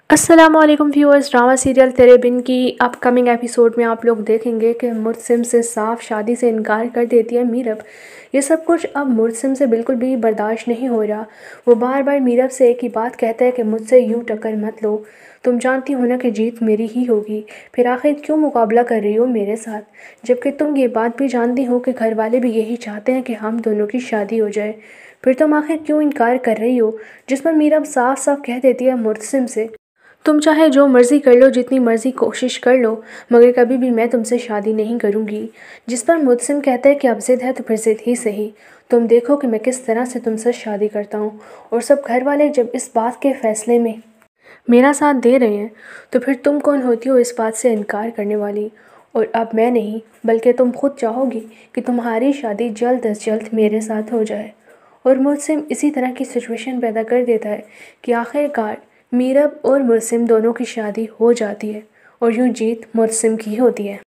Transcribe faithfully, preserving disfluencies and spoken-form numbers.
السلام علیکم viewers, drama serial تیرے بن کی اپ کمنگ ایپیسوڈ میں آپ لوگ دیکھیں گے کہ مرسم سے صاف شادی سے انکار کر دیتی ہے میرب۔ یہ سب کچھ اب مرسم سے بالکل بھی برداشت نہیں ہو رہا۔ وہ بار بار میرب سے ایک ہی بات کہتا ہے کہ مجھ سے یوں ٹکر مت لو، تم جانتی ہو نا کہ جیت میری ہی ہوگی، پھر آخر کیوں مقابلہ کر رہی ہو میرے ساتھ، جبکہ تم یہ بات بھی جانتی ہو کہ گھر والے بھی یہی چاہتے ہیں کہ ہم دونوں کی شادی ہو جائے، پھر تم آخر کیوں انکار کر رہی ہو؟ جس پر میرب صاف صاف کہہ دیتی ہے مرسم سے، تم چاہے جو مرضی کر لو، جتنی مرضی کوشش کر لو، مگر کبھی بھی میں تم سے شادی نہیں کروں گی۔ جس پر مرسم کہتا ہے کہ اب ضد ہے تو پھر ضد ہی صحیح، تم دیکھو کہ میں کس طرح سے تم سے شادی کرتا ہوں، اور سب گھر والے جب اس بات کے فیصلے میں میرا ساتھ دے رہے ہیں تو پھر تم کون ہوتی ہو اس بات سے انکار کرنے والی؟ اور اب میں نہیں بلکہ تم خود چاہو گی کہ تمہاری شادی جلد از جلد میرے ساتھ ہو جائے۔ اور مرسم اسی طرح کی سچویشن پیدا کر دیتا ہے کہ آخر کار میرب اور مرسم دونوں کی شادی ہو جاتی ہے، اور یوں جیت مرسم کی ہوتی ہے۔